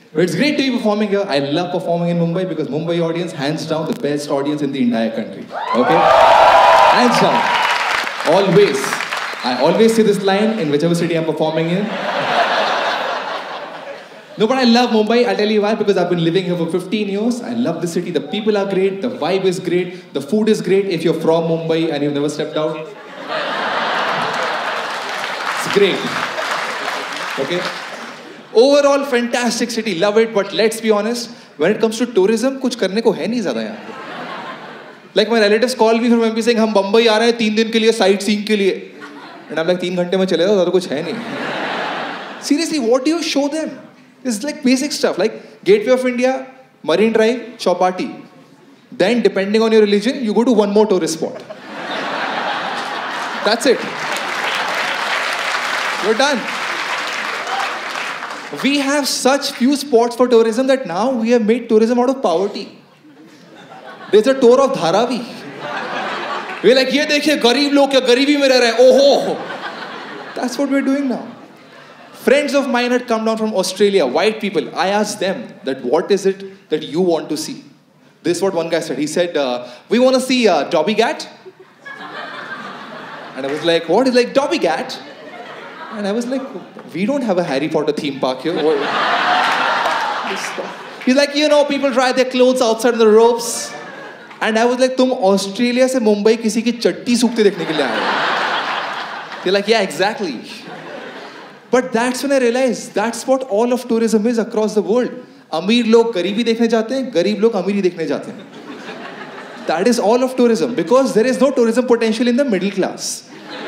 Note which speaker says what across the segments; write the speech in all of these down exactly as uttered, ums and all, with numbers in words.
Speaker 1: But it's great to be performing here. I love performing in Mumbai because Mumbai audience, hands down, the best audience in the entire country. Okay? Hands down. Always. I always say this line in whichever city I'm performing in. No, but I love Mumbai. I'll tell you why. Because I've been living here for fifteen years. I love the city. The people are great. The vibe is great. The food is great. If you're from Mumbai and you've never stepped out, it's great. Okay? Overall, fantastic city. Love it. But let's be honest. When it comes to tourism, कुछ करने को है नहीं ज़्यादा यहाँ. Like my relatives call me from M P saying, हम बम्बई आ रहे हैं तीन दिन के लिए साइट सीइंग के लिए. And I'm like, तीन घंटे में चले जाओ, ज़्यादा कुछ है नहीं. Seriously, what do you show them? It's like basic stuff, like Gateway of India, Marine Drive, Chowpatty. Then, depending on your religion, you go to one more tourist spot. That's it. You're done. We have such few spots for tourism that now we have made tourism out of poverty. There's a tour of Dharavi. We're like, ये देखिए गरीब लोग क्या गरीबी में रह रहे हैं. Oh, that's what we're doing now. Friends of mine had come down from Australia, white people. I asked them that what is it that you want to see? This is what one guy said. He said, uh, we want to see uh, Dobby Gat. And I was like, what is like Dobby Gat? And I was like, we don't have a Harry Potter theme park here. He's like, you know, people dry their clothes outside on the ropes. And I was like, तुम Australia से Mumbai किसी की चट्टी सूखते देखने के लिए आए हो? They're like, yeah, exactly. But that's when I realized that's what all of tourism is across the world. अमीर लोग गरीबी देखने जाते हैं, गरीब लोग अमीरी देखने जाते हैं. That is all of tourism because there is no tourism potential in the middle class.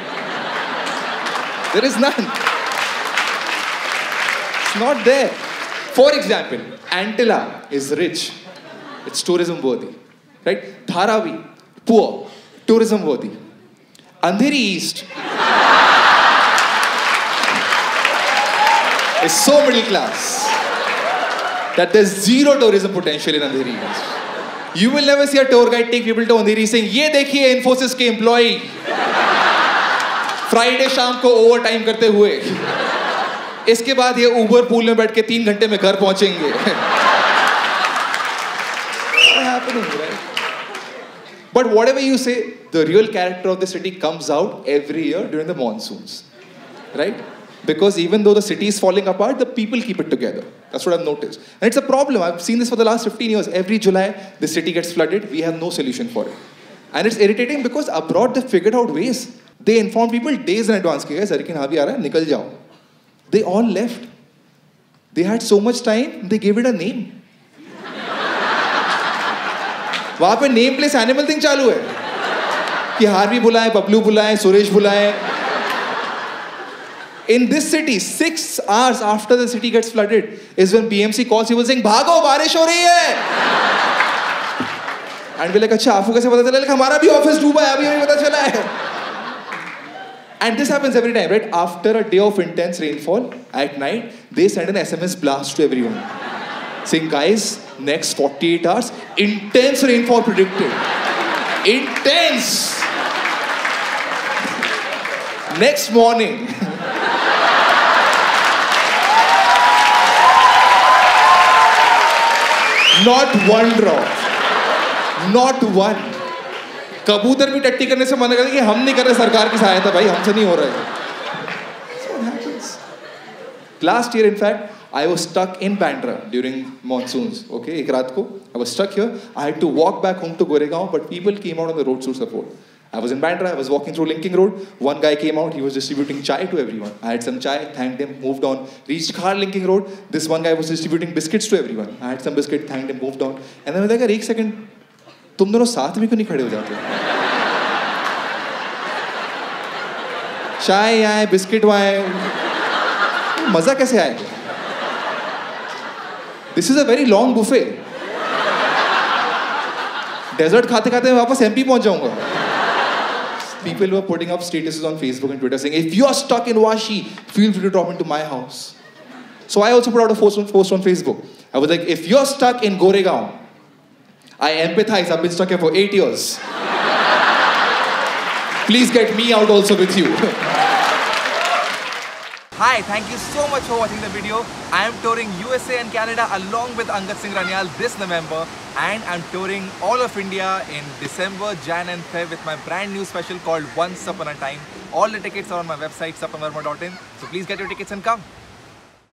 Speaker 1: There is none. It's not there. For example, Antilla is rich. It's tourism worthy. Right? Dharavi, poor, tourism worthy. Andheri East is so middle class that there's zero tourism potential in Andheri East. You will never see a tour guide take people to Andheri saying, "ये देखिए Infosys के employee Friday शाम को overtime करते हुए, इसके बाद ये Uber pool में बैठ के तीन घंटे में घर पहुंचेंगे." What's happening, right? But whatever you say, the real character of the city comes out every year during the monsoons, right? Because even though the city is falling apart, the people keep it together. That's what I've noticed. And it's a problem. I've seen this for the last fifteen years. Every July, the city gets flooded. We have no solution for it. And it's irritating because abroad, they figured out ways. They inform people days in advance. Guys, hurricane Harvey aa raha hai, nikal jao. They all left. They had so much time, they gave it a name. वहाँ पे name place animal thing चालू है कि Harvey बुलाएं, बबलू बुलाएं, सुरेश बुलाएं. In this city, six hours after the city gets flooded, is when B M C calls people saying, "भागो, बारिश हो रही है." And we're like, अच्छा, आपको कैसे पता चला? Like, हमारा भी ऑफिस डूबा है, अभी हमें पता चला है. And this happens every time, right? After a day of intense rainfall, at night, they send an S M S blast to everyone, saying, "Guys, next forty-eight hours, intense rainfall predicted. Intense." Next morning, not one drop. Not one. कबूतर भी टट्टी करने से मना करते कि हम नहीं कर रहे सरकार की सहायता भाई हमसे नहीं हो रहा है. That's what happens. Last year, in fact, I was stuck in Bandra during monsoons. Okay, एक रात को I was stuck here. I had to walk back home to Goregaon, but people came out on the roads to support. I was in Bandra. I was walking through Linking Road. One guy came out. He was distributing chai to everyone. I had some chai. Thanked him. Moved on. Reached Khar Linking Road. This one guy was distributing biscuits to everyone. I had some biscuit. Thanked him. Moved on. And then I was like, एक second, तुम दोनों साथ में क्यों नहीं खड़े हो जाते? चाय आए, बिस्किट आए, मजा कैसे आएगा? This is a very long buffet. Dessert खाते खाते मैं वापस M P पहुंच जाऊंगा. People were putting up statuses on Facebook and Twitter saying, "If you're stuck in Washi, feel free to drop into my house." So I also put out a post on, post on Facebook. I was like, "If you're stuck in Goregaon, I empathize. I've been stuck here for eight years. Please get me out also with you."
Speaker 2: Hi, thank you so much for watching the video. I am touring U S A and Canada along with Angad Singh Ranyal this November, and I'm touring all of India in December, Jan and Feb with my brand new special called Once Upon a Time. All the tickets are on my website sapan verma dot in, so please get your tickets and come.